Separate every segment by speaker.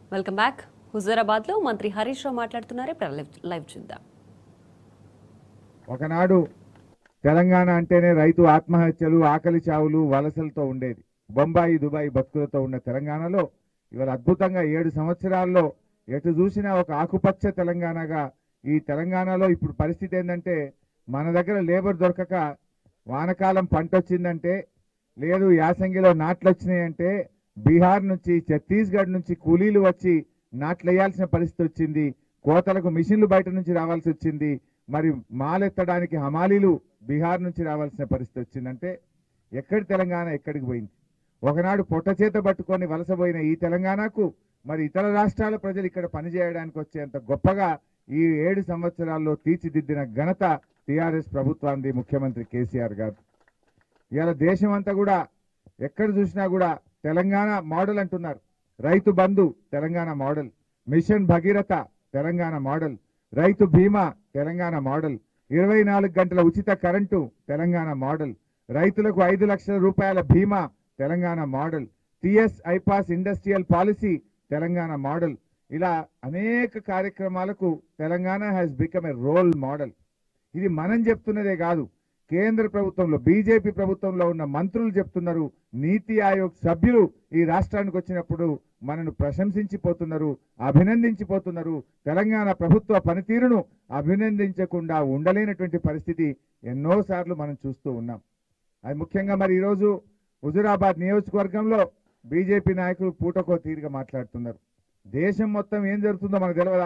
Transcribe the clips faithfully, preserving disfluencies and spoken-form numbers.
Speaker 1: Welcome back. Huzurabad లో మంత్రి హరీష్ రావు మాట్లాడుతున్నారు. లైవ్ చూద్దాం.
Speaker 2: ఒకనాడు తెలంగాణ అంటేనే రైతు ఆత్మహత్యలు, ఆకలి చావులు, వలసలతో ఉండేది. బొంబాయి, దుబాయ్ బతుకులతో ఉన్న తెలంగాణలో ఇవాళ అద్భుతంగా ఏడు సంవత్సరాల్లో ఎటు చూసినా ఒక ఆకుపచ్చ తెలంగాణగా ఈ తెలంగాణలో ఇప్పుడు పరిస్థితి ఏంటంటే, మన దగ్గర లేబర్ దొరకక వానకాలం పంట వచ్చిందంటే, లేదు యాసంగిలో నాట్లు వచ్చినాయంటే బీహార్ నుంచి, ఛత్తీస్గఢ్ నుంచి కూలీలు వచ్చి నాట్లు వేయాల్సిన పరిస్థితి వచ్చింది. కోతలకు మిషన్లు బయట నుంచి రావాల్సి వచ్చింది. మరి మాలెత్తడానికి హమాలీలు బీహార్ నుంచి రావాల్సిన పరిస్థితి వచ్చిందంటే ఎక్కడి తెలంగాణ ఎక్కడికి పోయింది? ఒకనాడు పొట్ట చేత పట్టుకొని వలసపోయిన ఈ తెలంగాణకు మరి ఇతర రాష్ట్రాల ప్రజలు ఇక్కడ పనిచేయడానికి వచ్చేంత గొప్పగా ఈ ఏడు సంవత్సరాల్లో తీర్చిదిద్దిన ఘనత టీఆర్ఎస్ ప్రభుత్వానికి, ముఖ్యమంత్రి కేసీఆర్ గారు. ఇవాళ దేశం అంతా కూడా ఎక్కడ చూసినా కూడా తెలంగాణ మోడల్ అంటున్నారు. Rythu Bandhu Telangana model, mission Bhagiratha Telangana model, Rythu Bima Telangana model, ఇరవై నాలుగు గంటల ఉచిత కరెంటు తెలంగాణ మోడల్, రైతులకు ఐదు లక్షల రూపాయల బీమా Telangana model, TS iPASS industrial policy Telangana model. ఇలా అనేక కార్యక్రమాలకు Telangana has become a role model. ఇది మనం చెప్తున్నదే కాదు, కేంద్ర ప్రభుత్వంలో బీజేపీ ప్రభుత్వంలో ఉన్న మంత్రులు చెప్తున్నారు. నీతి ఆయోగ్ సభ్యులు ఈ రాష్ట్రానికి వచ్చినప్పుడు మనను ప్రశంసించిపోతున్నారు, అభినందించిపోతున్నారు. తెలంగాణ ప్రభుత్వ పనితీరును అభినందించకుండా ఉండలేనటువంటి పరిస్థితి ఎన్నోసార్లు మనం చూస్తూ ఉన్నాం. అది ముఖ్యంగా మరి ఈరోజు హుజూరాబాద్ నియోజకవర్గంలో బీజేపీ నాయకులు పూటకో తీరుగా మాట్లాడుతున్నారు. దేశం మొత్తం ఏం జరుగుతుందో మనకు తెలియదా?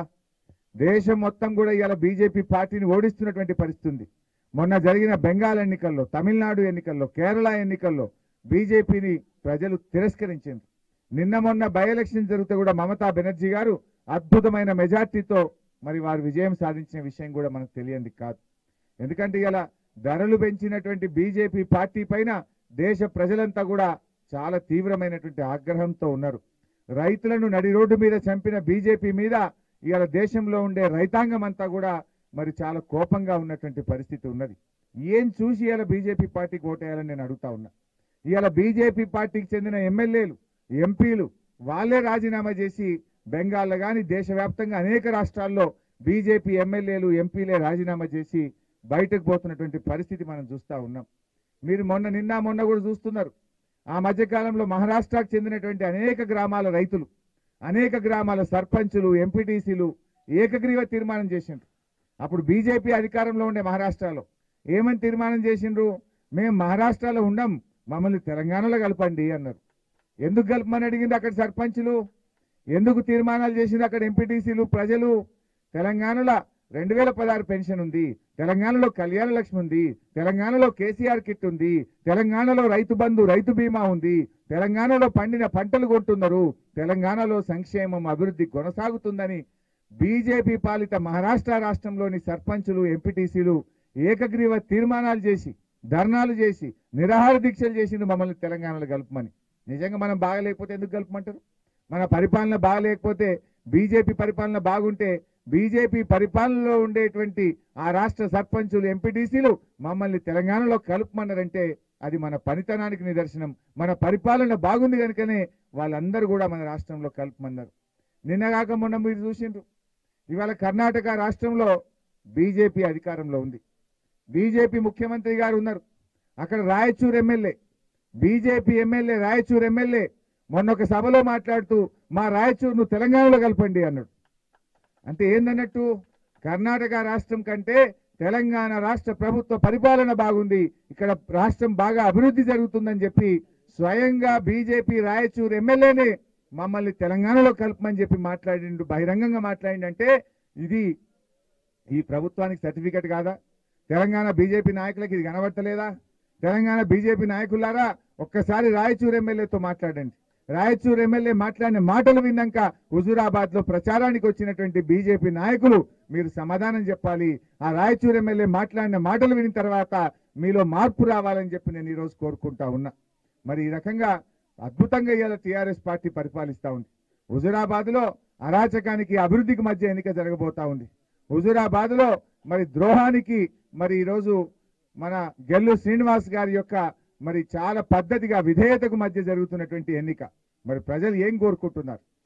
Speaker 2: దేశం మొత్తం కూడా ఇవాళ బీజేపీ పార్టీని ఓడిస్తున్నటువంటి పరిస్థితి ఉంది. మొన్న జరిగిన బెంగాల్ ఎన్నికల్లో, తమిళనాడు ఎన్నికల్లో, కేరళ ఎన్నికల్లో బీజేపీని ప్రజలు తిరస్కరించారు. నిన్న మొన్న బై ఎలక్షన్ జరిగితే కూడా మమతా బెనర్జీ గారు అద్భుతమైన మెజార్టీతో మరి వారు విజయం సాధించిన విషయం కూడా మనకు తెలియంది కాదు. ఎందుకంటే ఇలా ధరలు పెంచినటువంటి బీజేపీ పార్టీ పైన దేశ ప్రజలంతా కూడా చాలా తీవ్రమైనటువంటి ఆగ్రహంతో ఉన్నారు. రైతులను నడి రోడ్డు మీద చంపిన బీజేపీ మీద ఇవాళ దేశంలో ఉండే రైతాంగం అంతా కూడా మరి చాలా కోపంగా ఉన్నటువంటి పరిస్థితి ఉన్నది. ఏం చూసి ఇవాళ బీజేపీ పార్టీకి ఓటేయాలని నేను అడుగుతా ఉన్నా. ఇవాళ బీజేపీ పార్టీకి చెందిన ఎమ్మెల్యేలు, ఎంపీలు వాళ్ళే రాజీనామా చేసి బెంగాల్లో కానీ దేశవ్యాప్తంగా అనేక రాష్ట్రాల్లో బీజేపీ ఎమ్మెల్యేలు, ఎంపీలే రాజీనామా చేసి బయటకు పోతున్నటువంటి పరిస్థితి మనం చూస్తూ ఉన్నాం. మీరు మొన్న నిన్న మొన్న కూడా చూస్తున్నారు. ఆ మధ్యకాలంలో మహారాష్ట్రకు చెందినటువంటి అనేక గ్రామాల రైతులు, అనేక గ్రామాల సర్పంచులు, ఎంపీటీసీలు ఏకగ్రీవ తీర్మానం చేసిండ్రు. అప్పుడు బీజేపీ అధికారంలో ఉండే మహారాష్ట్రలో ఏమని తీర్మానం చేసిండ్రు? మేము మహారాష్ట్రలో ఉండం, మమ్మల్ని తెలంగాణలో కలపండి అన్నారు. ఎందుకు కలపమని అడిగింది అక్కడ సర్పంచులు? ఎందుకు తీర్మానాలు చేసింది అక్కడ ఎంపీటీసీలు? ప్రజలు తెలంగాణలో రెండు వేల పదహారు పెన్షన్ ఉంది, తెలంగాణలో కళ్యాణ లక్ష్మి ఉంది, తెలంగాణలో కేసీఆర్ కిట్ ఉంది, తెలంగాణలో రైతు బంధు, రైతు బీమా ఉంది, తెలంగాణలో పండిన పంటలు కొంటున్నారు, తెలంగాణలో సంక్షేమం, అభివృద్ధి కొనసాగుతుందని బీజేపీ పాలిత మహారాష్ట్ర రాష్ట్రంలోని సర్పంచులు, ఎంపీటీసీలు ఏకగ్రీవ తీర్మానాలు చేసి, ధర్నాలు చేసి, నిరాహార దీక్షలు చేసిండు మమ్మల్ని తెలంగాణలో కలుపమని. నిజంగా మనం బాగలేకపోతే ఎందుకు కలుపమంటారు? మన పరిపాలన బాగలేకపోతే, బీజేపీ పరిపాలన బాగుంటే బీజేపీ పరిపాలనలో ఉండేటువంటి ఆ రాష్ట్ర సర్పంచులు, ఎంపీటీసీలు మమ్మల్ని తెలంగాణలో కలుపమన్నారంటే అది మన పనితనానికి నిదర్శనం. మన పరిపాలన బాగుంది కనుకనే వాళ్ళందరూ కూడా మన రాష్ట్రంలో కలుపమన్నారు. నిన్నగాక మొన్న మీరు చూసిండ్రు, ఇవాళ కర్ణాటక రాష్ట్రంలో బీజేపీ అధికారంలో ఉంది. బీజేపీ ముఖ్యమంత్రి గారు ఉన్నారు. అక్కడ Raichur MLA, BJP MLA, Raichur MLA మొన్న ఒక సభలో మాట్లాడుతూ మా రాయచూర్ను తెలంగాణలో కలపండి అన్నాడు. అంటే ఏందన్నట్టు? కర్ణాటక రాష్ట్రం కంటే తెలంగాణ రాష్ట్ర ప్రభుత్వ పరిపాలన బాగుంది, ఇక్కడ రాష్ట్రం బాగా అభివృద్ధి జరుగుతుందని చెప్పి స్వయంగా బీజేపీ రాయచూర్ ఎమ్మెల్యేనే మమ్మల్ని తెలంగాణలో కలపమని చెప్పి మాట్లాడిండు, బహిరంగంగా మాట్లాడిండంటే ఇది ఈ ప్రభుత్వానికి సర్టిఫికెట్ కాదా? తెలంగాణ బీజేపీ నాయకులకు ఇది కనబడతలేదా? తెలంగాణ బీజేపీ నాయకులారా ఒక్కసారి రాయచూర్ ఎమ్మెల్యేతో మాట్లాడండి. రాయచూర్ ఎమ్మెల్యే మాట్లాడిన మాటలు విన్నాక హుజూరాబాద్ లో ప్రచారానికి వచ్చినటువంటి బీజేపీ నాయకులు మీరు సమాధానం చెప్పాలి. ఆ రాయచూర్ ఎమ్మెల్యే మాట్లాడిన మాటలు విన్న తర్వాత మీలో మార్పు రావాలని చెప్పి నేను ఈరోజు కోరుకుంటా ఉన్నా. మరి ఈ రకంగా అద్భుతంగా ఇవాళ టీఆర్ఎస్ పార్టీ పరిపాలిస్తూ ఉంది. హుజూరాబాద్ లో అరాచకానికి, అభివృద్ధికి మధ్య ఎన్నిక జరగబోతా ఉంది. హుజూరాబాద్ లో మరి ద్రోహానికి మరి ఈరోజు మన గెల్లు శ్రీనివాస్ గారి యొక్క మరి చాలా పద్ధతిగా విధేయతకు మధ్య జరుగుతున్నటువంటి ఎన్నిక. మరి ప్రజలు ఏం కోరుకుంటున్నారు?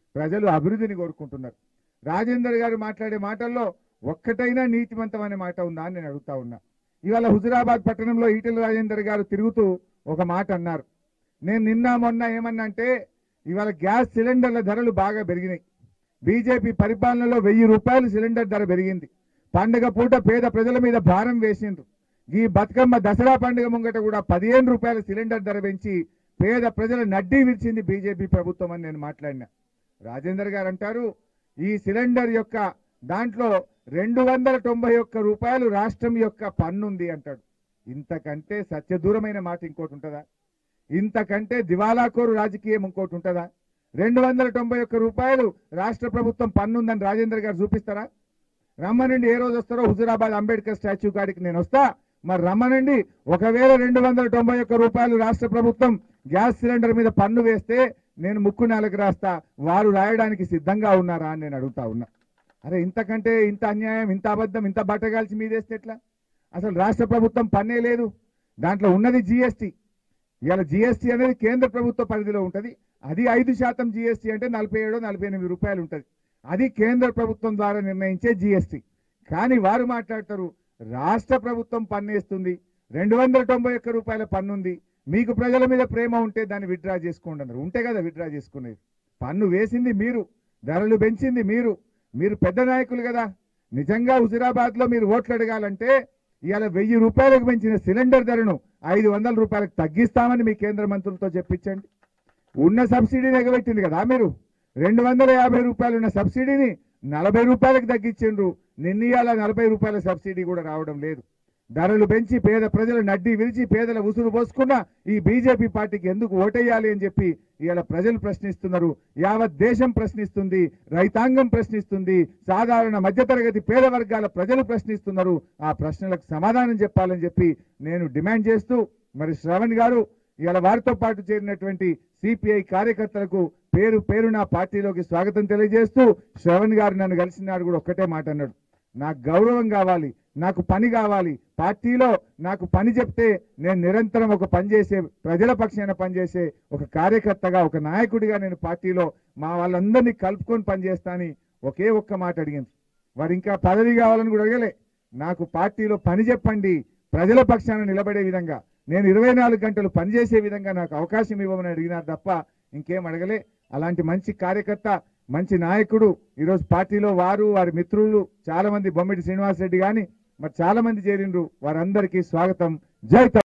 Speaker 2: ప్రజలు అభివృద్ధిని కోరుకుంటున్నారు. రాజేందర్ గారు మాట్లాడే మాటల్లో ఒక్కటైనా నీతివంతమైన మాట ఉందా అని నేను అడుగుతా ఉన్నా. ఇవాళ హుజురాబాద్ పట్టణంలో ఈటెల రాజేందర్ గారు తిరుగుతూ ఒక మాట అన్నారు. నేను నిన్న మొన్న ఏమన్నా అంటే ఇవాళ గ్యాస్ సిలిండర్ల ధరలు బాగా పెరిగినాయి. బీజేపీ పరిపాలనలో వెయ్యి రూపాయలు సిలిండర్ ధర పెరిగింది. పండుగ పూట పేద ప్రజల మీద భారం వేసిండ్రు. ఈ బతుకమ్మ దసరా పండుగ ముంగట కూడా పదిహేను రూపాయల సిలిండర్ ధర పెంచి పేద ప్రజల నడ్డీ విరిచింది బీజేపీ ప్రభుత్వం అని నేను మాట్లాడినా. రాజేందర్ గారు అంటారు ఈ సిలిండర్ యొక్క దాంట్లో రెండు వందల తొంభై ఒక్క రూపాయలు రాష్ట్రం యొక్క పన్నుంది అంటాడు. ఇంతకంటే సత్యదూరమైన మాట ఇంకోటి ఉంటుందా? ఇంతకంటే దివాలాకోరు రాజకీయం ఇంకోటి ఉంటుందా? రెండు వందల తొంభై ఒక్క రూపాయలు రాష్ట్ర ప్రభుత్వం పన్నుందని రాజేందర్ గారు చూపిస్తారా? రమ్మనండి, ఏ రోజు వస్తారో హుజురాబాద్ అంబేద్కర్ స్టాచ్యూ కాడికి నేను వస్తా. మరి రమ్మనండి, ఒకవేళ రెండు వందల తొంభై ఒక్క రూపాయలు రాష్ట్ర ప్రభుత్వం గ్యాస్ సిలిండర్ మీద పన్ను వేస్తే నేను ముక్కు నెలకు రాస్తా, వారు రాయడానికి సిద్ధంగా ఉన్నారా అని నేను అడుగుతా ఉన్నా. అరే ఇంతకంటే ఇంత అన్యాయం, ఇంత అబద్ధం, ఇంత బట్టగాల్చి మీదేస్తే ఎట్లా? అసలు రాష్ట్ర ప్రభుత్వం పన్నే లేదు, దాంట్లో ఉన్నది జిఎస్టీ. ఇవాళ జిఎస్టీ అనేది కేంద్ర ప్రభుత్వ పరిధిలో ఉంటుంది. అది ఐదు శాతం జిఎస్టీ అంటే నలభై ఏడు నలభై ఎనిమిది రూపాయలు ఉంటుంది. అది కేంద్ర ప్రభుత్వం ద్వారా నిర్ణయించే జిఎస్టీ. కానీ వారు మాట్లాడతారు రాష్ట్ర ప్రభుత్వం పన్నేస్తుంది, రెండు వందల తొంభై ఒక్క రూపాయల పన్నుంది, మీకు ప్రజల మీద ప్రేమ ఉంటే దాన్ని విత్డ్రా చేసుకోండి అన్నారు. ఉంటే కదా విత్డ్రా చేసుకునేది. పన్ను వేసింది మీరు, ధరలు పెంచింది మీరు, మీరు పెద్ద నాయకులు కదా. నిజంగా హుజురాబాద్లో మీరు ఓట్లు అడగాలంటే ఇవాళ వెయ్యి రూపాయలకు పెంచిన సిలిండర్ ధరను ఐదు వందల రూపాయలకు తగ్గిస్తామని మీ కేంద్ర మంత్రులతో చెప్పించండి. ఉన్న సబ్సిడీని ఎగబెట్టింది కదా మీరు. రెండు వందల యాభై రూపాయలు ఉన్న సబ్సిడీని నలభై రూపాయలకు తగ్గించిండ్రు. నిన్నీయాల నలభై రూపాయల సబ్సిడీ కూడా రావడం లేదు. ధరలు పెంచి పేద ప్రజలు నడ్డి విరిచి పేదల ఉసురు పోసుకున్న ఈ బీజేపీ పార్టీకి ఎందుకు ఓటేయాలి అని చెప్పి ఇవాళ ప్రజలు ప్రశ్నిస్తున్నారు. యావత్ దేశం ప్రశ్నిస్తుంది, రైతాంగం ప్రశ్నిస్తుంది, సాధారణ మధ్యతరగతి పేద వర్గాల ప్రజలు ప్రశ్నిస్తున్నారు. ఆ ప్రశ్నలకు సమాధానం చెప్పాలని చెప్పి నేను డిమాండ్ చేస్తూ, మరి శ్రవణ్ గారు ఇవాళ వారితో పాటు చేరినటువంటి సిపిఐ కార్యకర్తలకు పేరు పేరున పార్టీలోకి స్వాగతం తెలియజేస్తూ, శ్రవణ్ గారు నన్ను కలిసినాడు కూడా ఒక్కటే మాట అన్నాడు, నాకు గౌరవం కావాలి, నాకు పని కావాలి, పార్టీలో నాకు పని చెప్తే నేను నిరంతరం ఒక పనిచేసే ప్రజల పక్షాన పనిచేసే ఒక కార్యకర్తగా ఒక నాయకుడిగా నేను పార్టీలో మా వాళ్ళందరినీ కలుపుకొని పనిచేస్తానని ఒకే ఒక్క మాట అడిగింది. వారు ఇంకా పదవి కావాలని కూడా అడగలే, నాకు పార్టీలో పని చెప్పండి, ప్రజల పక్షాన నిలబడే విధంగా నేను ఇరవై నాలుగు గంటలు పనిచేసే విధంగా నాకు అవకాశం ఇవ్వమని అడిగినారు తప్ప ఇంకేం అడగలే. అలాంటి మంచి కార్యకర్త, మంచి నాయకుడు ఈరోజు పార్టీలో వారు వారి మిత్రులు చాలా మంది, బొమ్మిడి శ్రీనివాసరెడ్డి కానీ మరి చాలా మంది చేరిండ్రు. వారందరికీ స్వాగతం. జై